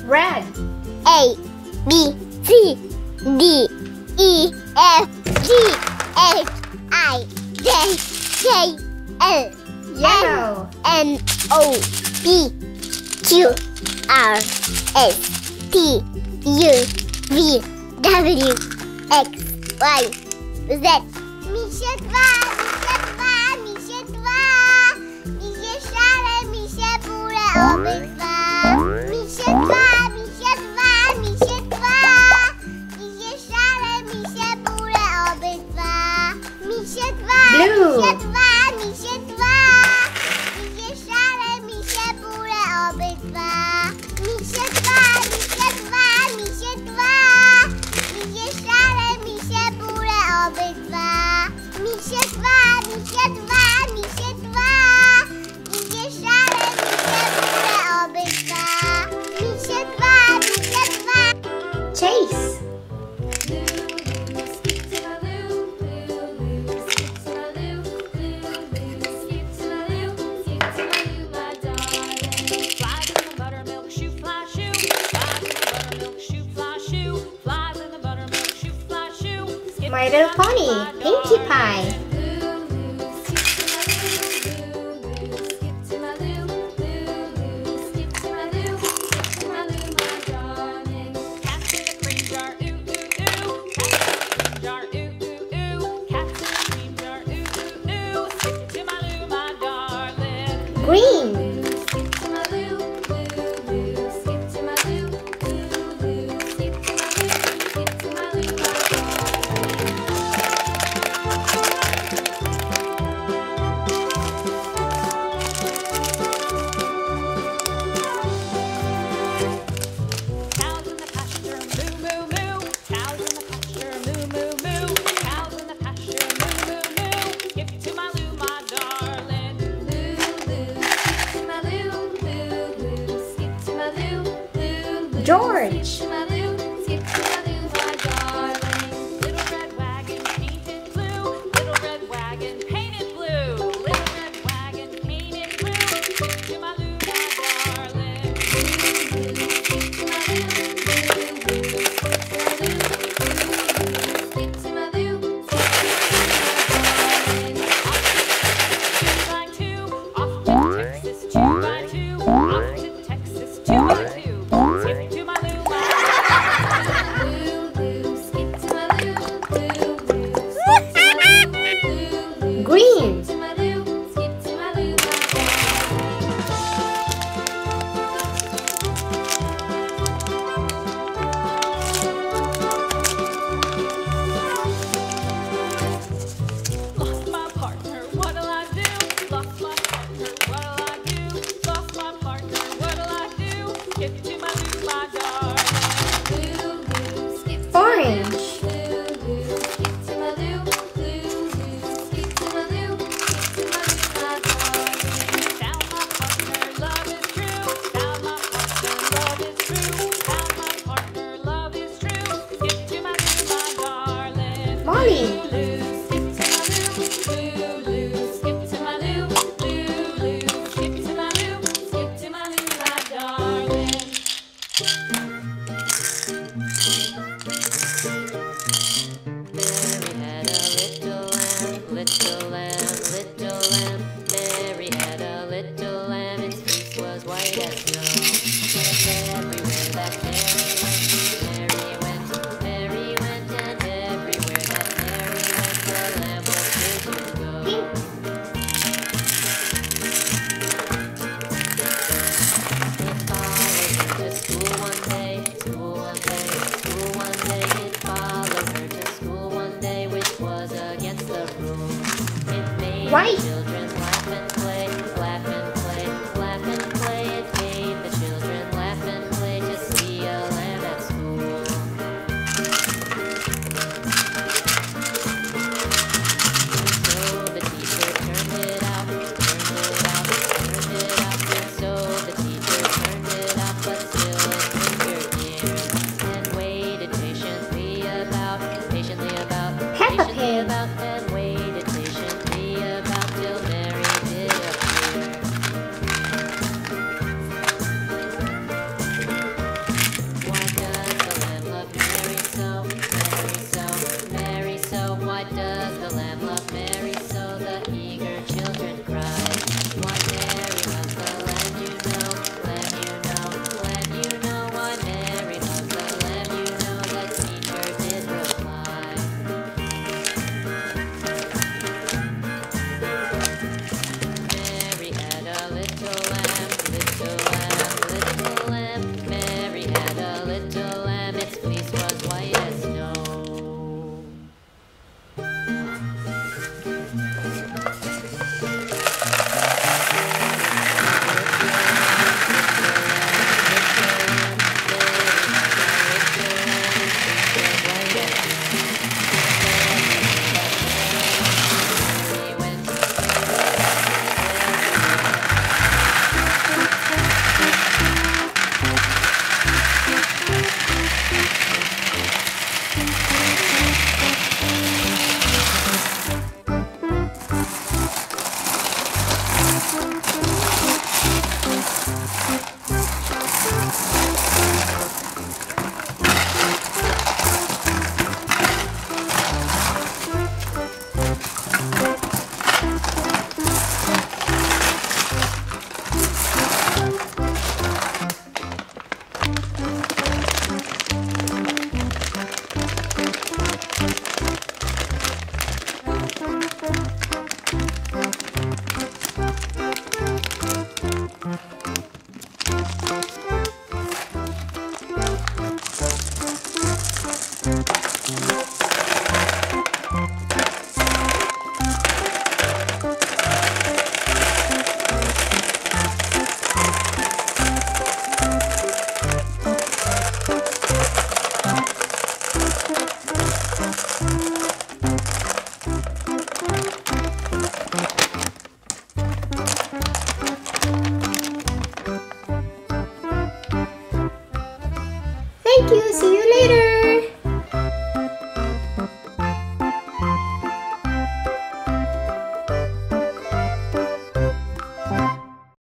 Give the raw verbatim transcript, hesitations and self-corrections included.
Red. A, B, C, D, E, F, G, H, I, J, K, L, Yellow. N, O, P, Q, R, S, T, U, V, W, X, Y, Z. Misie dwa, misie dwa, misie dwa. Misie szare, misie bóle, obydwa. Misie dwa, misie dwa, misie dwa. Misie szare, misie bóle, obydwa. Misie dwa, Blue. misie dwa, misie dwa. Misie szare, misie bóle, obydwa. Misie dwa, misie dwa, misie dwa. Misie szare, misie bóle, obydwa. Misie dwa, misie dwa, misie dwa. Misie szare, misie bóle, obydwa. Misie dwa, misie dwa. Chase. My Little Pony, Pinkie Pie. Green. George. Green. Lost my partner, what'll I do? Lost my partner, what'll I do? Lost my partner, what'll I do? Skip to my loo, my darling. Orange. Molly. Little lamb, little lamb, Mary had a little lamb, its fleece was white as snow. And everywhere that Mary went, Mary went, Mary went, and everywhere that Mary went, the lamb was sure to go. It followed her to school one day, school one day, school one day. It followed her to school one day, which was against the rules. It made White. the children laugh and play, laugh and play, laugh and play. It made the children laugh and play to see a lamb at school. So the teacher turned it out, turned it out, turned it out. And so the teacher turned it out, but still it lingered near. And waited patiently about, patiently about, Peppa patiently Pig. about, and waited patiently about till Thank you. See you later.